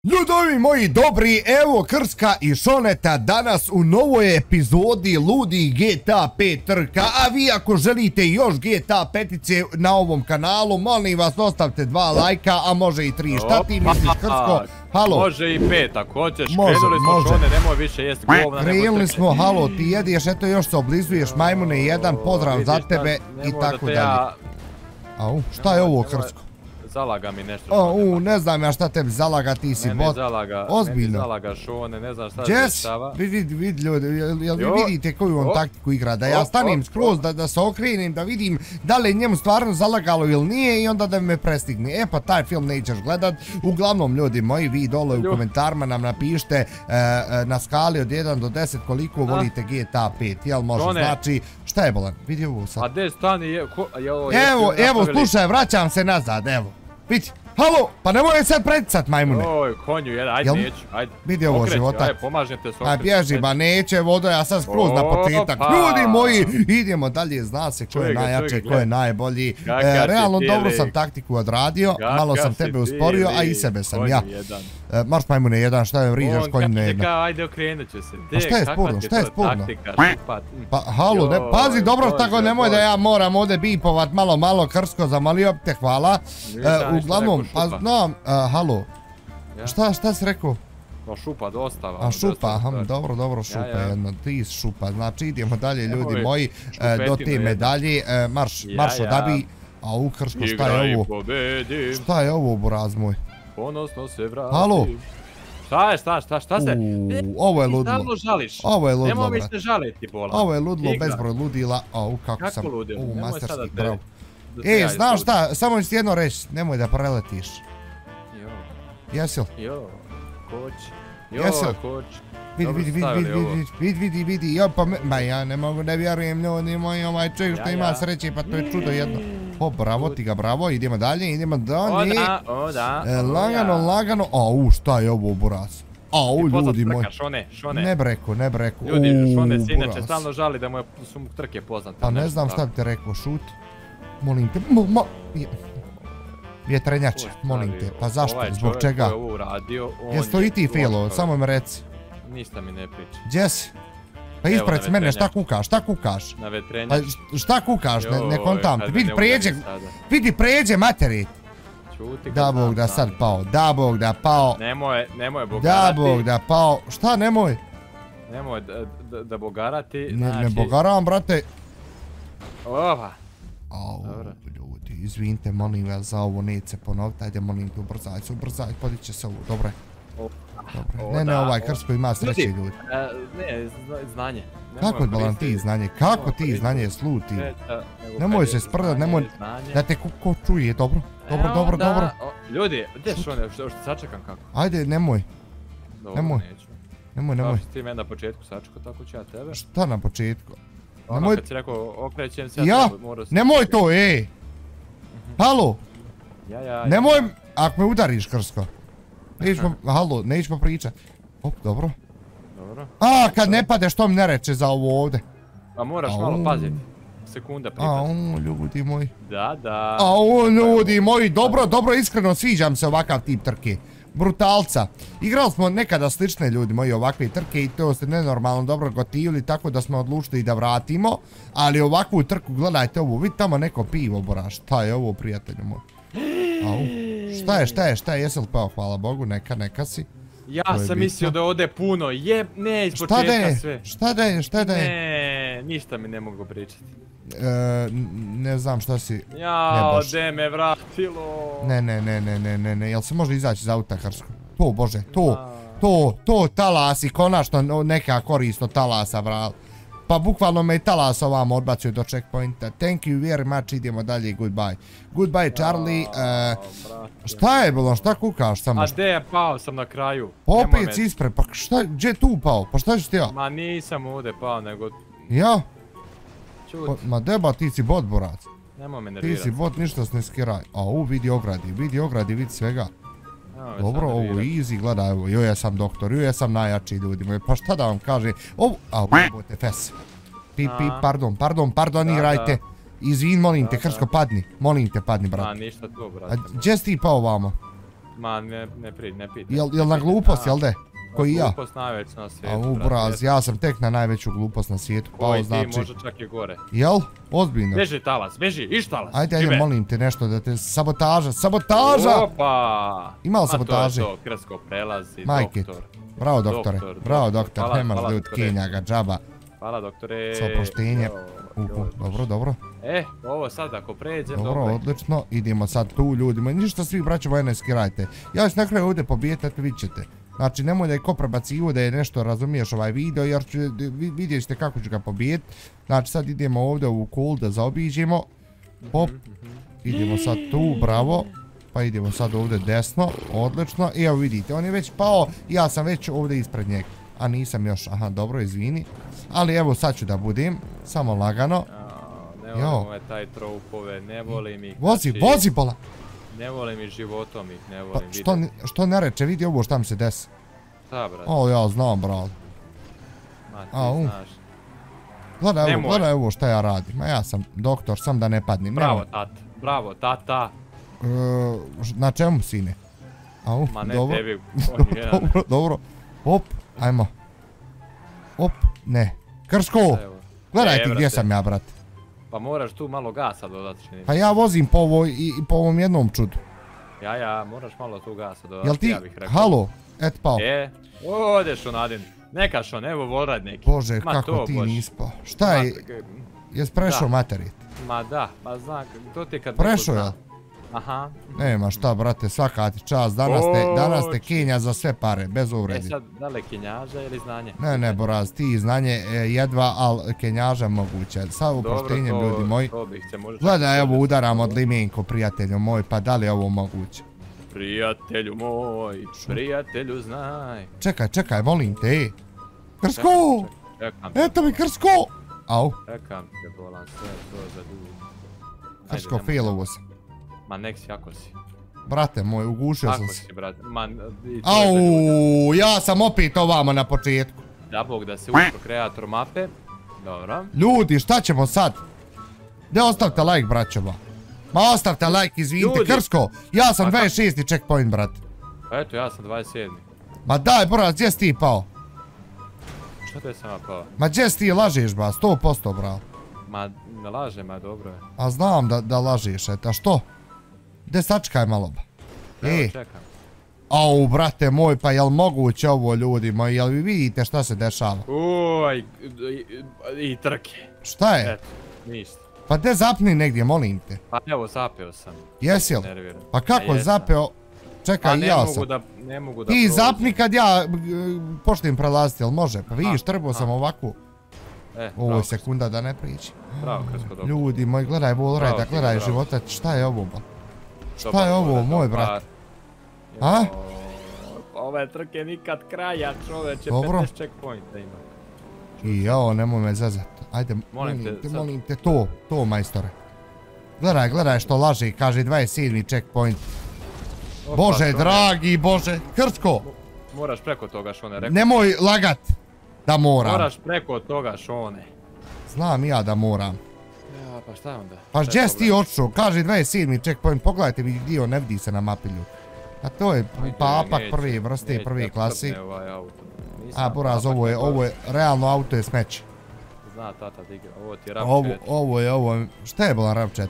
Ljudovi moji dobri, evo Krska i Šoneta danas u novoj epizodi Ludi GTA 5 trka, a vi ako želite još GTA 5-ice na ovom kanalu, molim vas ostavite 2 lajka, a može i 3, šta ti misliš Krsko? Halo? Može i 5 ako hoćeš, krenuli smo Šone, nemoj više jest govna. Krenuli smo, halo, ti jedeš, eto još se oblizuješ majmune, jedan pozdrav za tebe i tako dalje. Au, šta je ovo Krsko? Zalaga mi nešto. Ne znam ja šta tebi zalaga, ti si bot. Ozbiljno. Meni zalaga Šone, ne znam šta se dešava. Vidi ljudi, jel vi vidite koju on taktiku igra? Da ja stanem skroz, da se okrenem, da vidim da li je njemu stvarno zalagalo ili nije i onda da me prestigne. E pa taj film nećeš gledat. Uglavnom ljudi moji, vi dole u komentarima nam napišite na skali od 1 do 10 koliko volite GTA 5. Jel može? Znači, šta je bolan? Vidi ovo sad. A gdje stani? Evo, slušaj, vraćam se nazad, evo. Vidi, halo, pa nemoj sad preticat majmune. Oj, konju jedan, ajde neću, ajde. Vidi ovo života. Ajde, pomažem te s okrećem. Aj, bježi, ba neće, vodo, ja sad skroz na početak. Ljudi moji, idemo dalje, zna se ko je najjače, ko je najbolji. Realno dobro sam taktiku odradio, malo sam tebe usporio, a i sebe sam ja. Marš majmune jedan, šta je vriđaš konju na jedna. Ajde, okrenut ću se. Pa šta je sporno, šta je sporno? Pa halo, pazi dobro tako, nemoj da ja moram ovdje bipovat malo Krsko, zamolio te, hvala. Uglavnom, pa znam, halo, šta si rekao? No šupa, dostava. A šupa, dobro, šupa jedna, ti si šupa, znači idemo dalje ljudi moji, do te medalje, marš odabi, a u Krsko, šta je ovo? Šta je ovo, buraz moj? Ponosno se vratim. Halo? Šta se? Ovo je ludlo. Ti stalno žališ. Ovo je ludlo, nemoj mi se žaliti, bola. Ovo je ludlo, bezbroj ludila, kako sam, masterski, bravo. Znaš šta, samo ću ti jedno reći, nemoj da preletiš. Jesil? Jesil? Vidi, ma ja ne mogu da vjerujem ljudi moji, ovaj čovjek što ima sreće, pa to je čudo jedno. Bravo ti ga, bravo, idemo dalje. Lagano, au, šta je ovo buraz? Au, ljudi moji. Ne breko. Ljudi, Šone se inače stalno žali da su mu trke poznate. Pa ne znam šta bi te rekao, šut. Molim te, vjetrenjače, molim te, pa zašto, zbog čega? Jesi to i ti filo, samo me reci. Ništa mi ne priča. Gdje si? Pa ispred mene, šta kukaš? Na vetrenjač. Pa šta kukaš, ne kontam ti, vidi pređe materi. Da Bog da sad pao, Nemoj bogarati. Da Bog da pao, šta nemoj? Nemoj da bogarati. Ne bogaram, brate. Ova. Au, ljudi, izvinite, molim vas za ovo, neće se ponoviti, ajde molim te, ubrzaj, podići će se ovo, dobro. Ne, ovaj Krsko ima sreće, ljudi. Ne, znanje. Kako je balan ti znanje, sluti? Nemoj se sprdat, nemoj da te ko čuje, dobro. Ljudi, gdje su one, što sačekam kako? Ajde, nemoj. Nemoj. Kao što ti mene na početku sačekao, tako ću ja tebe. Šta na početku? Ono kad si rekao, okrećem se, ja? Nemoj to, Halo? Nemoj, ako me udariš Krsko. Halo, nećemo pričat. Dobro. A, kad ne padeš, to mi ne reče za ovo ovdje. Pa moraš malo paziti. Sekunda pripad. Au, ljudi moji. Da. Au, ljudi moji, dobro, iskreno sviđam se ovakav tip trke. Brutalca. Igrali smo nekada slične ljudi moji ovakve trke i to ste nenormalno dobro gotivili, tako da smo odlučili da vratimo. Ali ovakvu trku, gledajte ovo, vidi tamo neko pivo boraš. Šta je ovo, prijatelju moj? Au. Šta je, jesi li pao, hvala Bogu, neka si. Ja sam mislio da ode puno, ne iz početka sve. Šta da je? Ne, ništa mi ne mogu pričati. Ne znam šta si... Jao, de me vratilo. Ne, jel se može izaći iz auta Krsko? To, bože, to talasi, konačno neka korist od talasa, vrat. Pa bukvalno me i talas ovam odbacio do checkpointa. Thank you very much, idemo dalje, goodbye. Goodbye Charlie. Šta je bilo, šta kukaš samo? A gdje je pao sam na kraju? Opet si ispred, pa šta, gdje je tu pao? Pa šta ću ti ja? Ma nisam ovdje pao, nego... Ja? Čut. Ma deba, ti si bot, borac. Nemoj me nervirati. Ti si bot, ništa se ne skiraj. Au, vidi ogradi, vidi svega. Dobro, ovo easy, gledaj ovo, joj ja sam doktor, joj ja sam najjači ljudi moji, pa šta da vam kaže, ovo, bote fes. Pardonirajte, izvin, molim te, Krsko, padni, molim te, padni, brate. A, ništa to, brate. A gdje si ti pao vamo? Ma ne pide. Jel na glupost, jel de? Koji ja? Glupost najveća na svijetu. A braz, ja sam tek na najveću glupost na svijetu, Koji znači... ti može čak i gore. Jel? Ozbiljno. Beži talas, beži, iš talas. Ajde, molim te nešto da te... Sabotaža! Opa! Ima li sabotaže? Ma to je to, Krsko prelazi, Majke. doktor. Bravo doktore, bravo doktor, nemaš hvala, ljud doktore. Kenjaga, džaba. Hvala doktore. Sa oproštenjem. Dobro. Ovo sad ako pređem, Dobro, odlično. Idemo sad tu ljudima. Ništa svi braćo vojne skirajte. Ja ću na kraju ovdje pobijeti, eto vidit ćete. Znači nemoj da je ko prebacivo da je nešto razumiješ ovaj video jer vidjet ćete kako ću ga pobijeti. Znači sad idemo ovdje u kol da zaobiđemo. Hop. Idemo sad tu, bravo. Pa idemo sad ovdje desno, odlično. I evo vidite, on je već pao, ja sam već ovdje ispred njega. A nisam još, aha dobro, izvini. Ali evo sad ću da budem, samo lagano. Ne volim ove taj troupove, ne volim ih. Vozi bola! Ne volim ih životom ih, ne volim vidjeti. Što ne reče, vidi ovo šta mi se desi. Šta brate? O ja znam brale. Ma ti znaš. Gledaj ovo šta ja radim, a ja sam doktor, sam da ne padnem. Bravo tata. Na čemu sine? Ma ne dobro. tebi. Dobro. Hop, ajmo. Hop, ne. Krško! Gledaj ti gdje sam ja, brat. Pa moraš tu malo gasa dodati. Pa ja vozim po ovom jednom čudu. Ja, moraš malo tu gasa dodati. Jel ti, halo, et pao. Odeš onadin. Nekaš on, evo vorad neki. Bože, kako ti nispao. Šta je, jes prešao materit? Ma da, pa znam, to ti kad... Prešao jel? Aha. Nema šta, brate, svaka ti čast, danas te Kenja za sve pare, bez uvredi. Sad, da li Kenjaža ili znanje? Ne, boraz, ti znanje jedva, ali Kenjaža moguće. Sa uproštenjem, ljudi moji. Gledaj, evo udaram od limenko, prijatelju moj, pa da li je ovo moguće? Prijatelju moj, prijatelju znaj. Čekaj, molim te, Krsko! Eto mi Krsko! Au. Čekam te, bolan, sve to za dug. Krsko, failovo sam. Ma nek si, ako si. Brate moj, ugušio sam se. Ako si, brate. Au, ja sam opet ovamo na početku. Da bog da se ušao kreator mape. Dobro. Ljudi, šta ćemo sad? Gdje ostavite like, braćova? Ma ostavite like, izvinite, Krsko. Ja sam 26. checkpoint, brate. Eto, ja sam 27. Ma daj, boraz, gdje si ti pao? Što te sam ja pao? Ma gdje si ti lažeš, ba, 100%, bravo. Ma, ne lažem, ma dobro je. A znam da lažeš, a što? Gdje sačkaj malo, ba? Evo, čekam. Au, brate moj, pa jel moguće ovo, ljudi moji, jel vi vidite šta se dešava? Uoj, i trke. Šta je? Eto, ništa. Pa gdje zapni negdje, molim te. Pa evo, zapeo sam. Jesi li? Pa kako je zapeo? Čekaj, ja sam. Ne mogu da ti zapni kad ja počnem prelaziti, jel može? Pa vidiš, trebao sam ovako. Ovo je sekunda da ne priđi. Bravo, Krsko, dobro. Ljudi moji, gledaj Wallrider, gledaj života, šta je ovo, ba? Šta je ovo, moj brat? A? Ove trke nikad kraja, čoveče, 15 checkpointa ima. I jao, nemoj me zazat. Ajde, molim te, to majstore. Gledaj što laže i kaže 27. checkpoint. Bože, dragi, Bože, Krsko! Moraš preko toga, Šone, rekao. Nemoj lagat da moram. Moraš preko toga, Šone. Znam ja da moram. Ja, pa šta onda? Pa gdje si ti otišao? Kaže 27. checkpoint, pogledajte mi dio, ne vidi se na mapilju. A to je papak prve vrste, prve klasi. A buraz, ovo je, realno auto je smeće. Zna tata da igra, ovo ti je RAV4. Ovo je, šta je bila RAV4?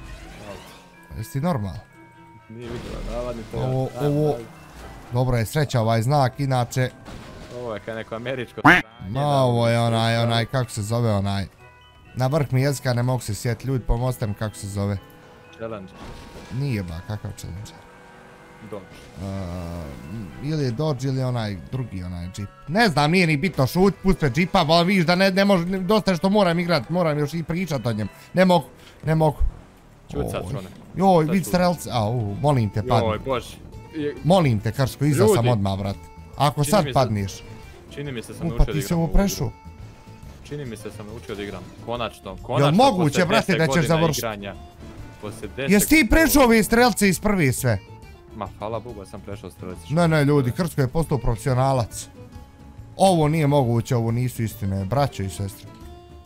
Jesi ti normalno? Nije vidjela, navadni to. Ovo, dobro je sreća ovaj znak, inače... Ovo je kao neko američko... Ma ovo je onaj, kako se zove onaj... Na vrh mi jezika ne mogu se sjetiti, ljudi pomozite mi kako se zove. Challenger. Nije ba, kakav Challenger? Dodge. Ili je Dodge ili onaj drugi onaj Jeep. Ne znam, nije ni bitno, šut, puste Jeepa, ali vidiš da ne može, dosta što moram igrat, moram još i pričat o njem. Ne mogu. Čut sad, Šone. Joj, vid strelce, molim te padni. Joj, Bože. Molim te, Krsko, iza sam odmah, vrat. Ako sad padniš. Čini mi se sam naučio da igram. Pa ti se ovo prešao. Čini mi se sam naučio da igram. Konačno, jel moguće, brate, da ćeš završiti? Jesi ti prešao ove strelce iz prvi sve? Ma, hvala Bogu, sam prešao strelce. Ne, ljudi, Krsko je postao profesionalac. Ovo nije moguće, ovo nisu istine, braćo i sestre.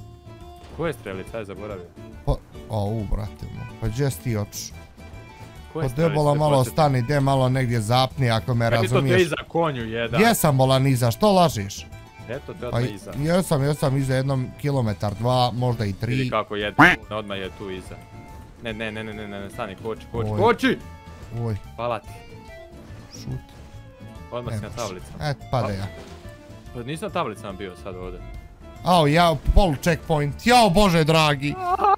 Ko je strelica, aj zaboravio? Pa, brate moj, pa gdje si ti otišao? Od debola malo stani, de malo negdje zapni ako me razumiješ. Kaj ti to te iza konju jedan? Jesam bolan iza, što lažiš? Eto te odmah iza. Jesam iza jednom kilometar, 2, možda i 3. Vidi kako je, odmah je tu iza. Ne, stani, koči! Oj. Hvala ti. Šut. Odmah si na tablicama. Eto, pada ja. Pa nisam na tablicama bio sad ovdje. Ao, jao, polu checkpoint, jao bože dragi,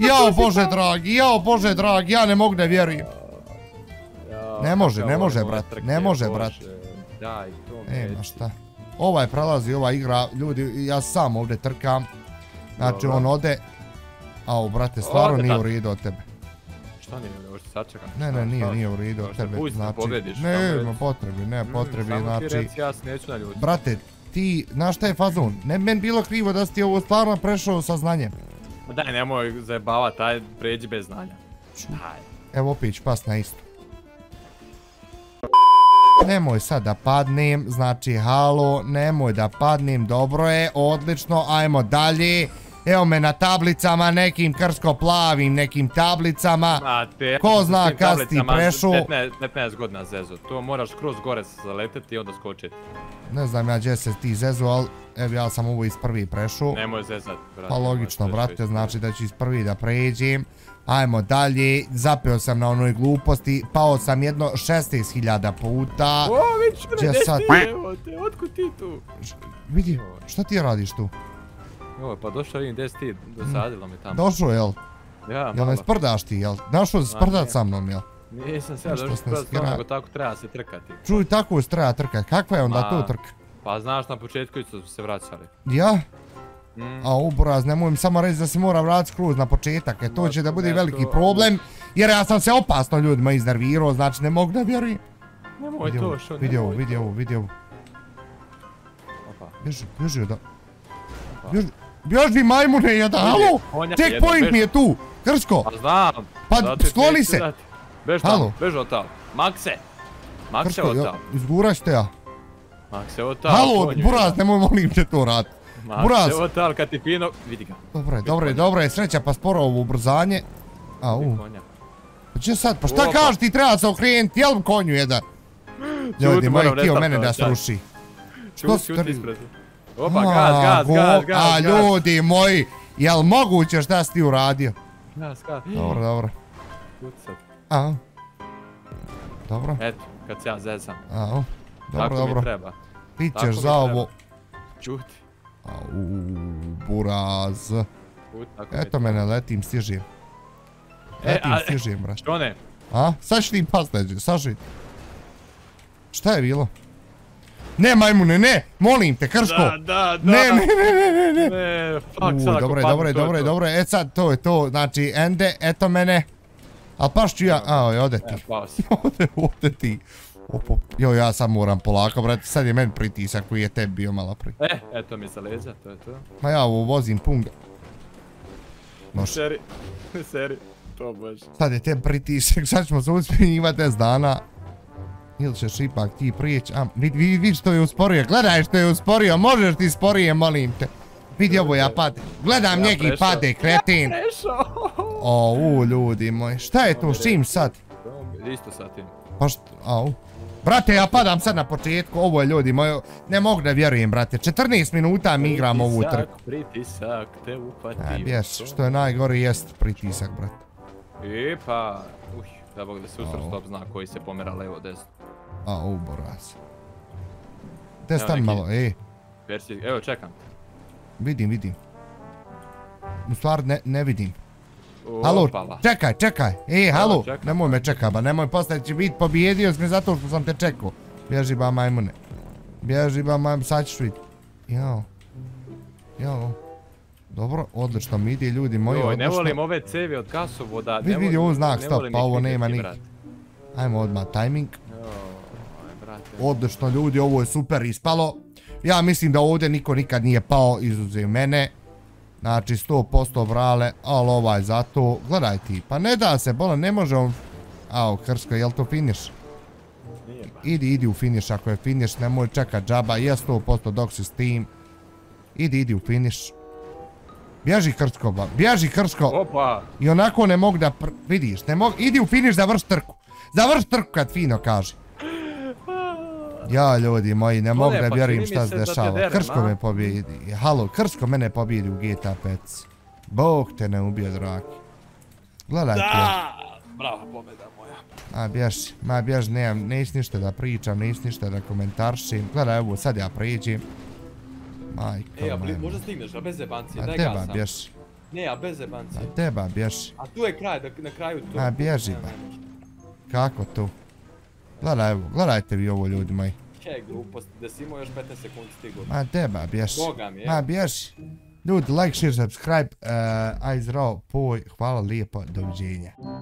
ja ne mogu da vjerujem. Ne može, brat, ne može, brat. Daj, to mi Nema šta. Ovaj prelazi, ova igra, ljudi, ja sam ovdje trkam. Znači on ode. Ao, brate, stvarno nije u redu od tebe. Šta nije, ovo što sačekam? Ne, nije u redu od tebe, znači. Ne potrebi, Samo ti znači. reci, ja se neću na ljudi. Brate, ti, znaš šta je fazon? Ne bi meni bilo krivo da si ti ovo stvarno prešao sa znanjem. Daj, nemoj zajebavat, aj pređi bez znanja. Evo opet ću pas na isto. Nemoj sad da padnem, znači halo, nemoj da padnem, dobro je, odlično, ajmo dalje. Evo me na tablicama, nekim krsko-plavim, nekim tablicama. Ko zna kad si ti prešao. 15 godina zezo, to moraš kroz gore zaleteti i onda skočiti. Ne znam ja gdje se ti zezu, ali evo ja sam ovo iz prvi prešao. Nemoj zezat, brate. Pa logično, brate, znači da ću iz prvi da pređem. Ajmo dalje, zapeo sam na onoj gluposti, pao sam jedno 16.000 puta. O, vidiš, ne ti, evo te, otkud ti tu? Vidi, šta ti radiš tu? Joj, pa došao vidim gdje si ti, dosadilo mi tamo. Došao, jel? Ja, malo. Jel me sprdaš ti, jel? Našao se sprdat sa mnom, jel? Nisam se ja došao sprdat s tom, nego tako treba se trkati. Čuj, tako se treba trkati, kakva je onda to trka? Pa znaš, na početku su se vraćali. Ja? A uboraz, nemoj mi samo reći da se mora vratiti skroz na početak, to će da bude veliki problem, jer ja sam se opasno ljudima iznervirao, znači ne mogu da vjerujem. Nemoj to što, vidi ovo. Bježi da... Bježi majmune jedan, halo! Checkpoint mi je tu, Krsko! Pa znam! Pa skloni se! Bež od tamo, Makse od tamo. Izguraš te ja. Makse od tamo. Halo, buraz, nemoj molim te to rad. Buraz! Makse od tamo, kad ti fino, vidi ga. Dobro je, sreća pa sporo ovo ubrzanje. Pa če sad, pa šta kažeš ti treba se okrenuti, jel konju jedan? Ljudi moji, htio mene da sruši. Čuti ispred. Opa, gaz. A ljudi moji, jel moguće šta si ti uradio? Gaz. Dobro. Dobro. Eto, kad se ja zezam. Dobro. Tako mi treba. Ti ćeš za ovo. Čuti. Buraz. Eto mene, letim, stižim. Brać. Što ne? Sad ću ti pas neđe, sažit. Šta je bilo? Ne majmune, ne! Molim te, Krško! Da! Ne! Fuck, sad ako padnu, Dobro, e sad to je to, znači, ende, eto mene. Al paš ću ja, ode ti. Ode ti. Joj, ja sad moram polako, brate, sad je meni pritisak koji je tebi bio malo prije. Eto mi se leza, to je to. Ma ja ovo vozim punga. Seri, to baš. Sad je tebi pritisak, sad ćemo se uspjenjivati 10 dana. Ili ćeš ipak ti prijeći, vidi što je usporio, gledaj što je usporio, možeš ti sporije, molim te. Vidi ovo ja padem, gledam njegi pade, kretin. Ljudi moji, šta je tu, s čim sad? Isto sa tim. Pa što, brate, ja padam sad na početku, ovo je ljudi moji, ne mogu da vjerujem, brate, 14 minuta mi igram ovu trku. Pritisak, te upatio. Bješ, što je najgore jest pritisak, brate. Pa, da bog da se usr stop zna koji se pomera levo desno. Buraz. Gdje stani malo, Evo, čekam. Vidim. U stvari ne vidim. Halo, čekaj. Halo, nemoj me čekaj, ba nemoj poslije će biti pobijedio sam zato što sam te čekao. Bježi ba majmune. Sad ćeš vidjeti. Jao. Dobro, odlično mi ide ljudi moji, odlično. Ne volim ove cevi od gasovoda. Vidi ovo znak, stop, pa ovo nema nikak. Ajmo odmah, timing. Odlično ljudi, ovo je super ispalo. Ja mislim da ovdje niko nikad nije pao izuzev mene. Znači 100% brale, ali ovaj zato. Gledaj ti, pa ne da se, bola, ne može on... Krsko, jel to finiš? Idi u finiš, ako je finiš, nemoj čekat džaba, je 100% dok si s tim. Idi u finiš. Bježi Krsko. Opa! I onako ne mogu da, vidiš, idi u finiš da vrš trku. Završi trku kad fino kaže. Ja, ljudi moji, ne mogu da vjerujem šta se dešava. Krsko me pobjedi. Halo, Krsko mene pobjedi u GTA 5. Bog te ne ubio, dragi. Gledajte. Da! Bravo, pobjeda moja. Ma bježi, nisi ništa da pričam, nisi ništa da komentaršim. Gledaj, evo, sad ja priđim. Majko mene. Možda stigneš, a bez jebancije, daj gasa. A teba gasa. bježi. Ne, a bez jebancije. A teba bježi. A tu je kraj, na kraju tu. A bježi ba. Kako tu? Gledaj, evo, gledajte vi ovo, ljudi moji. Kaj glupost, da si imao još 15 sekundi stigo. Ma teba bježi. Boga mi je. Ma bježi. Ljudi, like, share, subscribe, Aizrao, poj, hvala lijepo, doviđenja.